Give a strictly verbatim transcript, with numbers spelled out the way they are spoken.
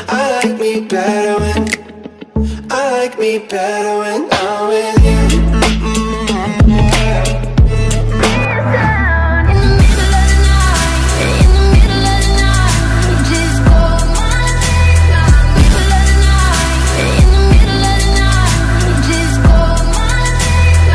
I like me better when I like me better when I'm with you.